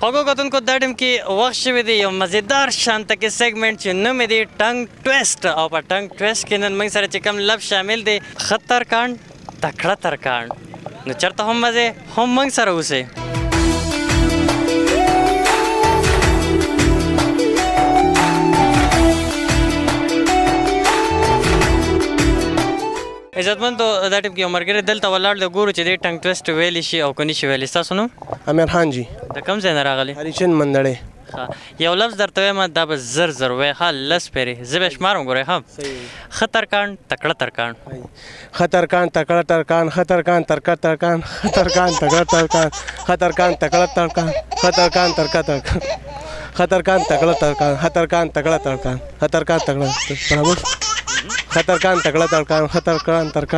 خوږو کتونکو دا ټیم کې وخت شوی دی یو مزیدار شانته کې سیګمنټ چې نوم یې دی ټنګ ټویسټ او په ټنګ ټویسټ کې نن موږ سره چې کوم لفظ شامل دی ښه ترکاڼ تکړه ترکاڼ نو چېرته هم مزې هم موږ سره اوسئ. عزتمندو دا ټیم کې یو ملګری دلته ولاړ دی ګورو چې دی ټنګ ټویسټ ویلی شي او که نه شي ویلی. ستاسو نوم؟ امیر خان جی. د کوم ځای نه راغلی؟ هریچند مندړې. یو لفظ درته وایم دا به زر زر وایې ښه لس پېرې زه به یې شمارم ګورئ ښه. ښه ترکاڼ تکړه ترکاڼ. ښه ترکاڼ تکړه ترکاڼ ښه ترکاڼ تکړه ترکاڼ ښه ترکاڼ تکړه ترکاڼ ښه ترکاڼ تکړه ترکاڼ ښه ترکاڼ تکړه ترکاڼ ښه ترکاڼ تکړه ترکاڼ ښه ترکاڼ تکړه ترکاڼ ښه ترکاڼ تکړه برابر ښه ترکاڼ تکړه ترکاڼ ښه ترکاڼ تکړه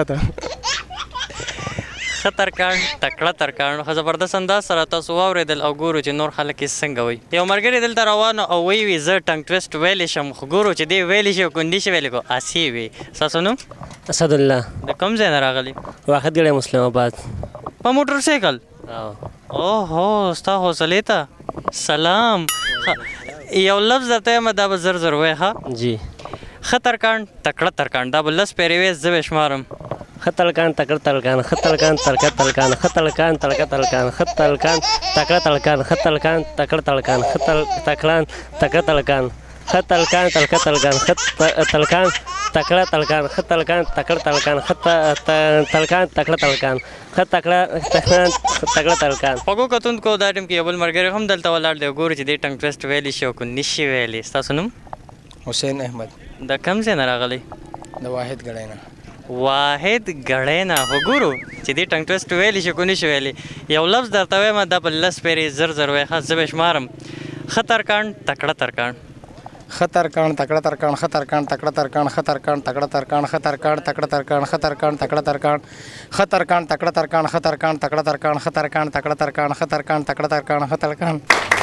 ښه ترکاڼ تکړه ترکاڼ. ښه زبردست انداز سره تاسو واورېدل او ګورو چې نور خلک یې څنګه وایي. یو ملګری دلته روان او وی زه ټنګ ټویسټ ویلی شم خو ګورو چې دی ویلی شي او که نه شي ویلی کو اسې وي. ستاسو نوم؟ اسدالله. د کوم ځای نه راغلی؟ واحد ګړی مسلم آباد. په موټر سایکل؟ اوهو ستا حوصلې ته سلام. یو لفظ درته یم دا به زر زر وایې ښه؟ جی. ښه ترکاڼ تکړه ترکاڼ دا به لس پېرې وایې زه به یې شمارم. ښه ترکاڼ تکړه ترکاڼ ښه ترکاڼ تکړه ترکاڼ ښه ترکاڼ تکړه ترکاڼ ښه ترکاڼ تکړه ترکاڼ ښه ترکاڼ تکړه ترکاڼ ښه ترکاڼ تکړه ترکاڼ ښه ترکاڼ تکړه ترکاڼ ښه ترکاڼ تکړه ترکاڼ ښه ترکاڼ تکړه ترکاڼ ښه ترکاڼ تکړه ترکاڼ ښه تکړه ترکاڼ. خوږو کتونکو دا ټیم کې یو بل ملګری هم دلته ولاړ دی ګورو چې دی ټنګ ټویسټ ویلی شي او که نه شي ویلی. ستاسو نوم؟ حسین احمد. د کوم ځای نه راغلی؟ د واحد ګړی نه. واحد ګړی نه. خو ګورو چې دی ټنګ ټویسټ ویلی شي که نه شي ویلی. یو لفظ درته وایم دا به لس پېرې زر زر وایې ښه زه به یې شمارم. ښه ترکاڼ تکړه ترکاڼ. ښه ترکاڼ تکړه ترکاڼ ښه ترکاڼ تکړه ترکاڼ ښه ترکاڼ تکړه ترکاڼ ښه ترکاڼ تکړه ترکاڼ ښه ترکاڼ تکړه ترکاڼ ښه ترکاڼ تکړه ترکاڼ ښه ترکاڼ تکړه ترکاڼ ښه ترکاڼ تکړه ترکاڼ ښه ترکاڼ تکړه ترکاڼ ښه ترکاڼ.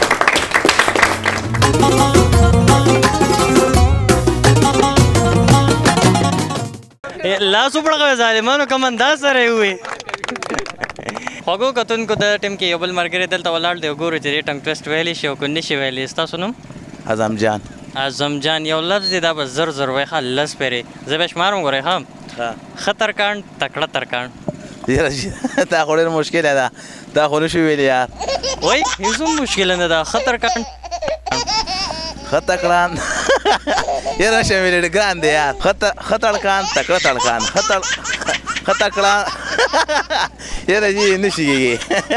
لاس وپړغوئ ظالمانو کوم انداز سره یې ووایي. خوږو کتونکو د ټیم کې یو بل ملګری دلته ولاړ دی ګورو چې دی ټنګ ټویسټ ویلی شي او که نه شي ویلی. ستاسو نوم؟ اعظم جان. اعظم جان. یو لفظ دی دا به زر زر وایي ښه لس پېرې زه به یې شمارم ګورئ ښه. ښه ترکاڼ تکړه ترکاڼ. دا خو ډېر مشکله ده دا خو نه شو ویلی یار. وایي هېڅ هم مشکله نه ده. ښه ترکاڼ ښه تکړان یاره نشم ویلی ګران دی یار. ښه تړکان تکړه تړکان ښه تکړه یاره جي نه شي کېږي.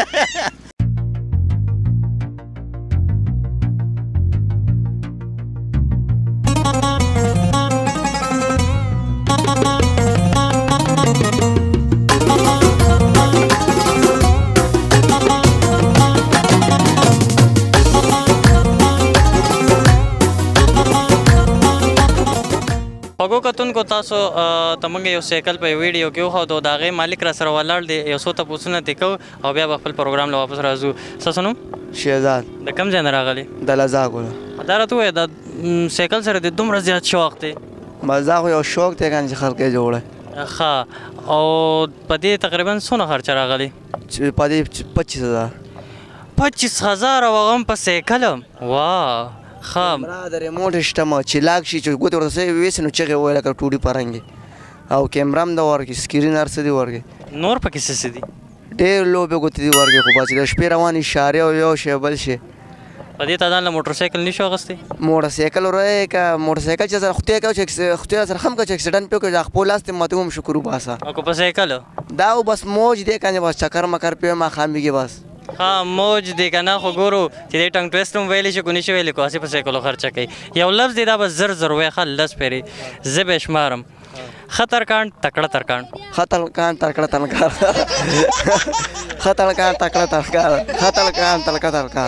خوږو کتونکو تاسو ته موږ یو سایکل په ویډیو کې وښودو د هغې مالک را سره ولاړ دی یو څو تپوسونه ترې کوو او بیا به خپل پروګرام له واپس راځو. ستاسو نوم؟ شهزاد. د کوم ځای نه راغلی؟ د لزاګو نه. دا راته ووایه دا سایکل سره د دومره زیات شوق دی؟ بس دا خو یو شوق دی که نه چې خلک یې جوړه. ښه او په دې تقریبا څونه خرچه راغلی؟ په دې 25,000. 25,000 او هغه هم په سایکل؟ واه ښه. د ریموټ شته چې لاک شي چې ګوتې ورته ویسي نو چغې ووایي لکه ټوډي پرنګې او کیمره هم د ورکړي سکرین هر څه دي ورکړي. نور پکې څه دي؟ ډېر لوبې ګوتې دي ورکړي خو بس د شپې روان اشارې او یو شی بل شی. په دې تعداد له موټر سایکل نه شو اخیستی؟ موټر سایکل وروی که موټر سایکل چې سره خدای کوي چې خدای سره هم کوي چې اکسیډنټ پې وکړي خپل لاس ته ماته هم شکر وباسه. او که په سایکل دا بس موج دی که نه بس چکر مکر پې ماښامېږي بس. ها موج دی که نه خو ګورو چې دی ټنګ ټویسټ هم ویلی شي که نه شي ویلی کو هسې په سایکلو خرچه کوي. یو لفظ دی دا به زر زر وایي ښه لس پېرې زه به یې شمارم. ښه ترکاڼ تکړه ترکاڼ. ښه ترکاڼ تکړه ترکاڼ ښه ترکاڼ تکړه ترکاڼ ښه ترکاڼ تکړه ترکاڼ.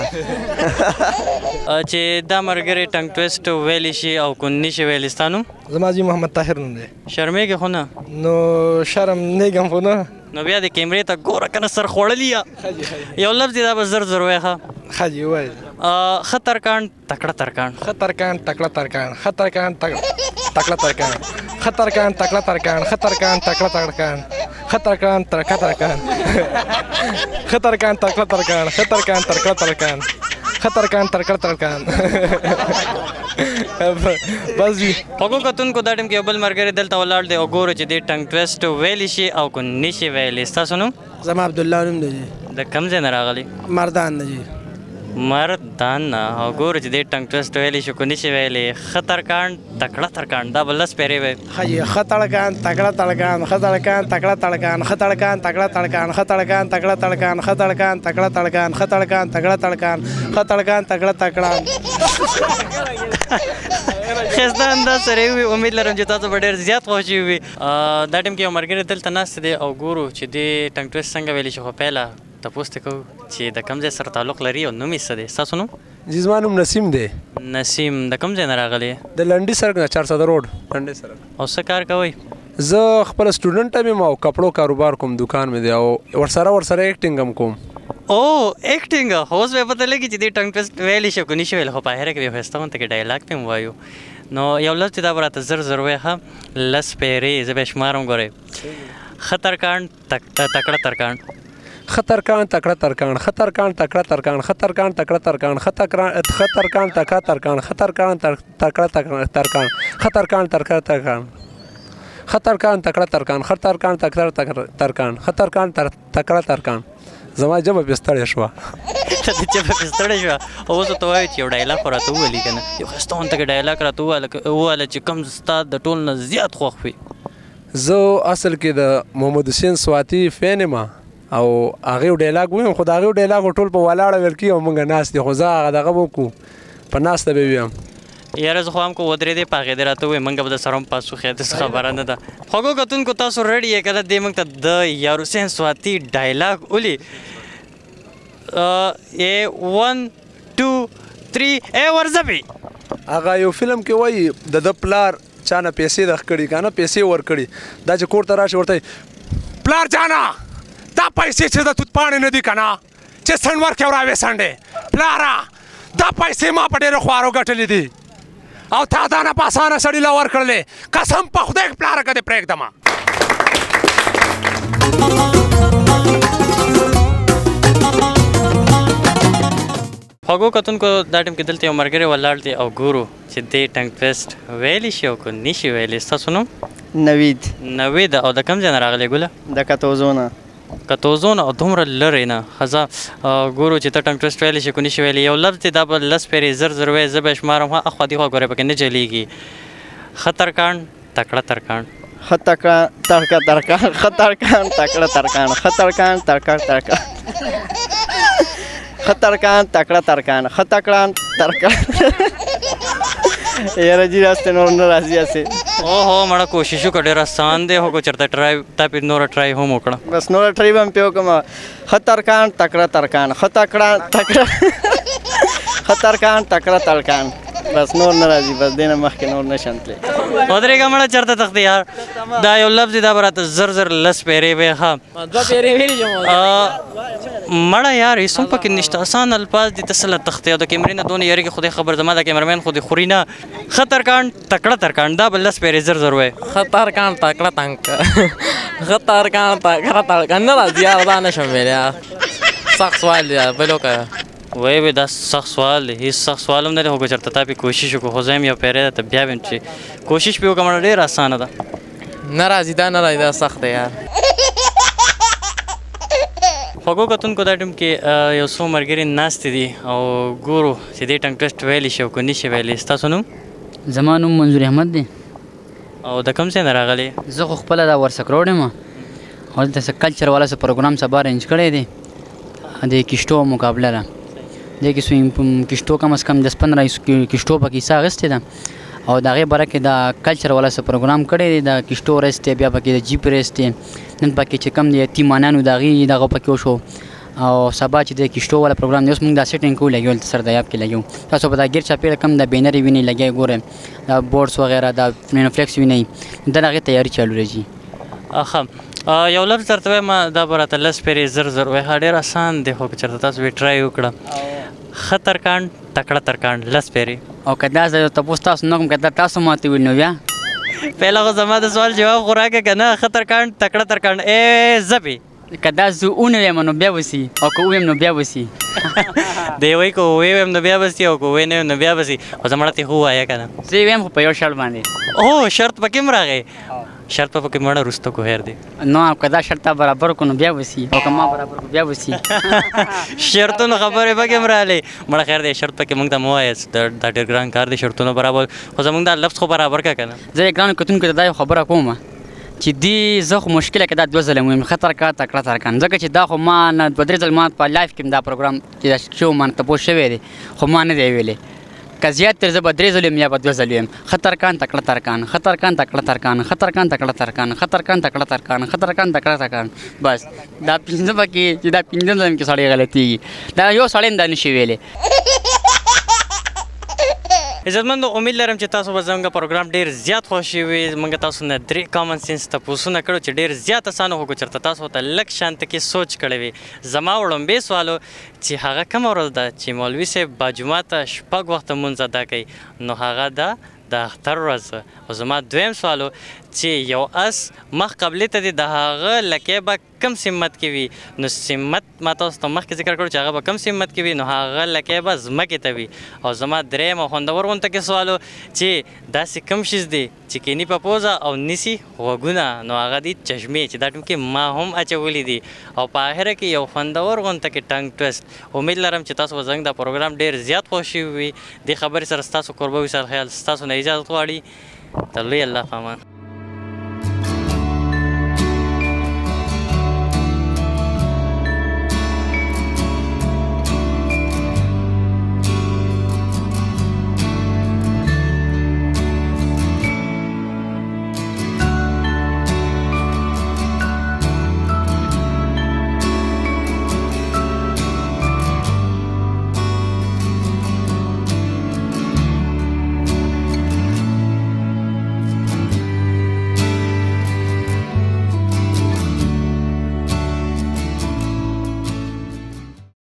چې دا ملګری ټنګ ټویسټ ویلی شي او که نه شي ویلی. ستا نوم؟ زما جي محمد طاهر نوم دی. شرمېږې خو نه؟ نو شرم نیږم خو نه. نو بیا د کیمرې ته ګوره که نه سر خوړلي یا یو لفظ دی دا به زر زر وایي ښه. ښه جي ووایه. ښه ترکاڼ تکړه ترکاڼ. ښه ترکاڼ تکړه ترکاڼ ښه ترکاڼ تکړه ترکاڼ ښه ترکاڼ تکړه ترکاڼ ښه ترکاڼ تکړه ترکاڼ ښه ترکاڼ تکړه ترکاڼ ښه ترکاڼ تکړه ترکاڼ ښه ترکاڼ تکړه ترکاڼ خطرکان ترکړه ترکان بس وي خوږو کتونکو دا ټیم کې یو بل ملګری دلته ولاړ دی او ګورو چې دې ټنګ ټویسټ ویلی شي او که نشي ویلی ستاسو نوم زما عبدالله نوم دی د کوم ځای نه راغلی مردان نه جي مردان نه او ګورو چې دې ټنګ ټویسټ ویلی شي که نشي ویلی ښه ترکاڼ تکړه ترکاڼ دا به لس پیرې وی ښه خطرکان تکړه تړکان خطرکان تکړه تړکان خطرکان تکړه تړکان خطرکان تکړه تړکان خطرکان تکړه تړکان خطرکان تکړه تړکان خطرکان تکړه تکړه ښایسته انداز سره وي امید لرم چې تاسو به ډېر زیات خوښ وي دا ټیم کې یو ملګری دلته ناست دی او ګورو چې دې ټنګ ټویسټ څنګه ویلی شي خو پیله تپوس ترې کوو چې د کوم ځای سره تعلق لري او نوم یې څه دی ستاسو نوم جی زما نوم نسیم دی نسیم د کوم ځای نه راغلی د لنډي سړک نه 400 روډ لنډي سړک او څه کار کوئ زه خپل سټوډنټ یم او کپړو کاروبار کوم دکان مې دی او ورسره ایکټینګ هم کوم او ایکټینګ اوس به پته لګي چې دې ټنګ ټویسټ ویلی شي او که نشي ویلی خو په آخره کې بیا ښایسته غونته کې ډایلاګ پې هم وایو نو یو لفظ چې دا به راته زر زر وایي ښه لس پیرې زه به یې شمارم ګورئ ښه ترکاڼ تکړه ترکاڼ خطرکان تکړه ترکان خطرکان تکړه ترکان خطرکان تکړه ترکان خطرکان تکړه ترکان خطرکان تکړه ترکان خطرکان تکړه ترکان خطرکان تکړه ترکان خطرکان تکړه ترکان خطرکان تکړه ترکان زما جبه پې ستړې شوه ته دې جبه پې ستړې شوه اوس ورته وایو چې یو ډایلاګ خو راته وویلي که نه یو ښایسته غونته کې ډایلاګ راته وویله چې کوم ستا د ټول نه زیات خوښ وي زه اصل کې د محمد حسین سواتی فین یم او هغې ډایلاګ ویم خو د هغې ډایلاګ ټول په ولاړه ویل کېږي او موږ ناست دي خو زه هغه دغه به وکړو په ناسته به ویم یاره زه خو هم که ودرېدې په هغې دې راته ووایې موږ به در سره هم پاسخ یې داسې خبره نه ده خوږو کتونکو تاسو رډي یې که نه دې موږ ته د یار حسین سواتی ډایلاګ ولي 1 2 3 ورځبې هغه یو فلم کې وایي د ده پلار چا نه پیسې دغه کړي که نه پیسې ورکړي دا چې کور ته راشي ورته پلار جانا دا پیسې چې د توت پاڼې نه دي که نه چې سنډ ورکې او راویسنډې پلاره دا پیسې ما په ډېرو خوارو ګټلې دي او تا دا نه په اسانه سړي له ورکړلې قسم په خدای پلاره که دې پرېږدمه خوږو کتونکو دا ټیم کې دلته یو ملګری ولاړ دی او ګورو چې دې ټنګ ټویسټ ویلی شي او که نشي ویلی ستاسو نوم نوید او د کوم ځای نه راغلی ګله د کتوزو نه کتوزو نه او دومره لرې نه ښه ګورو چې ته ټنګ ټویسټ ویلی شي که نشي ویلی یو لفظ دی دا به لس پیرې زر زر وایي زه به یې شمارم ښه اخوا دېخوا ګورئ پکې نه چلېږي ښه ترکاڼ تکړه ترکاڼ ښه تکړه ترکان ښه ترکان تکړه ترکان ښه ترکان تکړه ترکان خطرکان تکړه ترکان خطرکان ترکان یاره جی راسته نور نه راځي هسې اوهو مړه کوشش وکړه ډېر آسان دی خو که چېرته ټرای تا پې نوره ټرای هم وکړه بس نوره ټرای به هم پې وکړم خطرکان تکړه ترکان خطرکان تکړه ترکان بس نور نه راځي بس دې نه مخکې نور نشم تللی ودرېږه مړه چېرته تښتې یار دا یو لفظ دی دا به راته زر زر لس پیرې وی ښه مړه یار هېڅ هم پکې نشته اسان الفاظ دي ته څه له تښتې او د کیمرې نه دونه یارېږي خدای خبر زما د کیمرمین خو دې خوري نه ښه ترکاڼ تکړه ترکاڼ دا به لس پیرې زر زر وی ښه ترکاڼ تکړه ښه ترکاڼ تکړه ترکاڼ نه راځي یار دا نشم ویلی یار سخت سوال دی یار بل وکړه وایي به دا سخت سوال دی هېڅ سخت سوال هم نه دی خو که چېرته تا پې کوشش وکړو خو زه یم یو پیری ده ته بیا به یم چې کوشش پې وکړم ډېره اسانه ده نه راځي دا نه راځي دا سخت دی یار خوږو کتونکو دا ټیم کې یو څو ملګري ناستې دي او ګورو چې دې ټنګ ټویسټ ویلی شي او که نشي ویلی ستاسو نوم زما نوم منظور احمد دی او د کوم ځای نه راغلی زه خو خپله دا ورسک روډ یم او دلته څه کلچر والا څه پروګرام سبا ارینج کړی دی د کشتو مقابله ده دې کې کشتو کم از کم 10-15 کشتو پکې حصه اخیستې ده او د هغې باره کې د کلچر والا څه پروګرام کړی دی د کشتو ریس دی بیا پکې د جیپ ریس دی نن پکې چې کم د یتیمانانو د هغې دغه پکې وشو او سبا چې د کشتو والا پروګرام دی اوس موږ دا سیټینګ کوو لګیو دلته سره د یاب کې لګیو تاسو به دا ګیر چاپېره کم د بینرې وینئ لګیا ګورئ دا بورډس وغیره دا فلکس وینئ دا د هغې تیاري چالو راځي ښه یو لفظ درته وایم دا به راته لس پیرې زر زر وایي ډېر آسان دی خو که چېرته تاسو به ټرای وکړه ښه ترکاڼ تکړه ترکاڼ لس پیرې او که دا زه تپوس تاسو نه کوم که دا تاسو ماته ویل نو بیا پهله خو زما د سوال جواب خو راکړه که نه ښه ترکاڼ تکړه ترکاڼ ای زبې که دا زه اونه ویم نو بیا وسي او که ویم نو بیا وسي دی وایي که ویم نو بیا بسي او که وی نه ویم نو بیا بسي خو زه مړه ته خو ووایه که نه زه ویم خو په یو شرط باندې او شرط پکې هم راغی شرط په پکې مړه وروسته کو هیر دی نو که دا شرط تا برابر کړو نو بیا وسي او که ما برابر کړو بیا وسي شرطونو خبرې پکې هم راغلې مړه خیر دی شرط پکې موږ ته مه وایاست دا ډېر ګران کار دی شرطونه برابر خو زموږ دا لفظ خو برابر کړه که نه زه ګرانو کتونکو ته دا یو خبره کوم چې دی زه خو مشکله کې دا 2 ځله ویم خطر کا تکړه ترکان ځکه چې دا خو ما نه 2-3 ځله ما په لایف کې دا پروګرام چې شو ما ته پوه شوی دی خو ما نه دی ویلی که زیات تر زه به 3 ځله ویم یا به 2 ځله ویم خطر کان تکړه ترکان خطر کان تکړه ترکان خطر کان تکړه ترکان خطر کان تکړه ترکان خطر کان تکړه ترکان بس دا 5 پکې چې دا 5 ځله کې سړی غلطیږي دا یو سړی هم دا نشي ویلی عزتمندو امید لرم چې تاسو به زموږ پروګرام ډېر زیات خوښ وي موږ تاسو نه 3 کامن سینس تپوسونه کړو چې ډېر زیات اسانه وو که چېرته تاسو ته لږ شانته کې سوچ کړی وي زما وړومبی سوال چې هغه کومه ورځ ده چې مولوي صاحب باجومات ته 6 وخته مونځ ادا کوي نو هغه ده د اختر ورځ او زما دویم سوال چې یو اس مخ قبلې ته دی د هغه لکې به کم سمت کې وي نو سمت ما تاسو ته مخکې ذکر کړو چې هغه به کم سمت کې وي نو هغه لکې به ځمکې ته وي او زما دریم او خوندور غونته کې سوال چې داسې کم شیز دی چې کینی په پوزه او نیسي غوږونه نو هغه دي چشمې چې دا ټوم کې ما هم اچولي دي او په آخره کې یو خوندور غونته کې ټنګ ټویسټ امید لرم چې تاسو به زموږ دا پروګرام ډېر زیات خوښ وي دې خبرې سره ستاسو کوربه وي سره خیال ستاسو نه اجازت غواړي تر لوی الله په امان